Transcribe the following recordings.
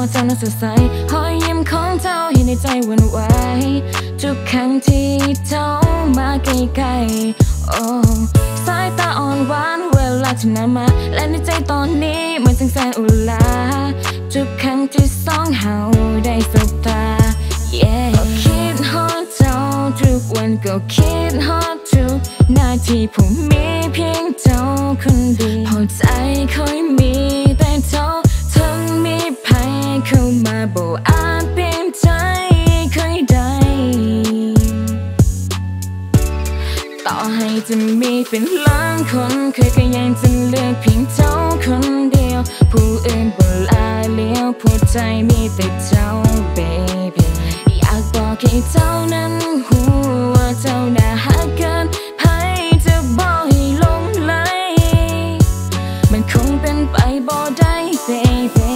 เจ้านั้นสดใสหอยยิ้มของเจ้าเห็นในใจหวั่นไหวทุกครั้งที่เจ้ามาใกล้ๆโอ้สายตาอ่อนหวานเวลาที่นานมาและในใจตอนนี้เหมือนแสนอุลาทุกครั้งที่สองเฮาได้สบตา yeah ก็คิดฮอดเจ้าทุกวันก็คิดฮอดทุกนาทีผมมีเพียงเจ้าคนเดียวพอใจคอยมีแต่เจ้าทั้งมีภัยเข้ามาบ่อาจเปลี่ยนใจเคยได้ต่อให้จะมีเป็นล้านคนเคยก็ยังจะเลือกเพียงเจ้าคนเดียวผู้อื่นบ่ลาเลี้ยวหัวใจมีแต่เจ้า baby อยากบอกให้เจ้านั้นหูว่าเจ้าน่ารักเกินให้จะบอกให้หลงไหลมันคงเป็นไปบ่ได้ baby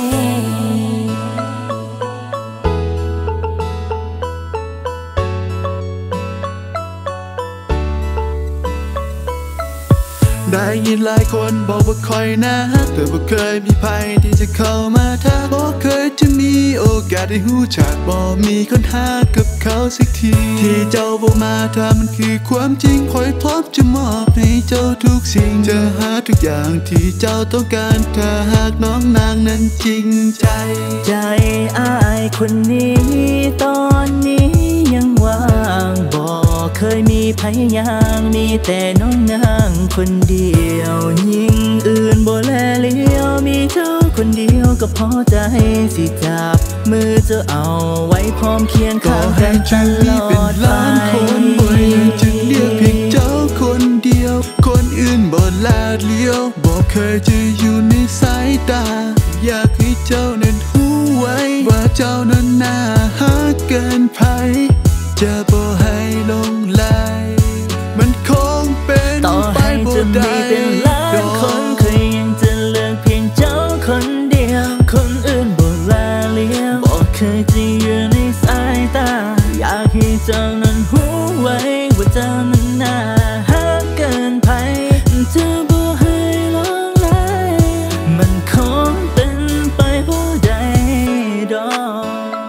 ได้ยินหลายคนบอกว่าคอยนะแต่บ่เคยมีภัยที่จะเข้ามาทักบ่เคยจะมีโอกาสได้หูจักบ่มีคนหากับเขาสักทีที่เจ้าบอกมาถ้ามันคือความจริงคอยพร้อมจะมอบให้เจ้าทุกสิ่งจะหาทุกอย่างที่เจ้าต้องการถ้าหากน้องนางนั้นจริงใจใจอ้ายคนนี้ตอนนี้ยังว่างบ่เคยมีพยายามมีแต่น้องนางคนเดียวยิ่งอื่นบ่แลเลี้ยวมีเจ้าคนเดียวก็พอใจสิจับมือจะเอาไว้พร้อมเคียงข้างกันตลอดไปคนบ่ยังจะเลือกเพียงเจ้าคนเดียวคนอื่นบ่ลาเลี้ยวบ่เคยจะอยู่ในสายตาอยากให้เจ้านั้นหูไว้ว่าเจ้านั้นน่ารักเกินไปจะบ่ให้ลงไหลมันคงเป็นต่อให้จะมีเป็นล้านคนเคยยังจะเลือกเพียงเจ้าคนเดียวคนอื่นบ่ลาเลี้ยวบ่เคยจะอยู่ในสายตาอยากให้เจ้านั้นหูไว้ว่าเจ้านั้นน่ารักเกินไปจะบ่ให้ลงไหลมันคงเป็นไปบ่ได้ดอก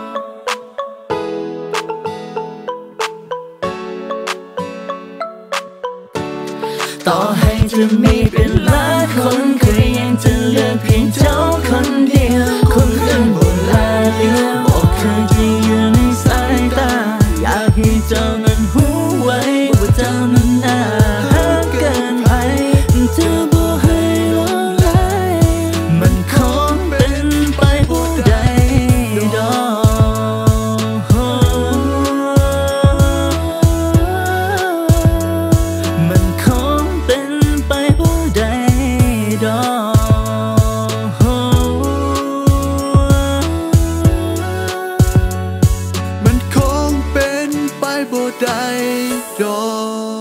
ต่อให้จะมีเป็นล้านคนเคยยังจะเลือกเพียงเจ้าคนเดียวคนอื่นบ่ลาเลี้ยวบ่เคยจะอยู่ในสายตาอยากให้เจ้านั้นหูไว้ว่าเจ้านั้นน่ารักเกินไปจะบ่ให้ลงไหลมันคงเป็นไปบ่ได้ดอกมันคงเป็นไปบ่ได้ดอกมันคงเป็นไปบ่ได้ดอก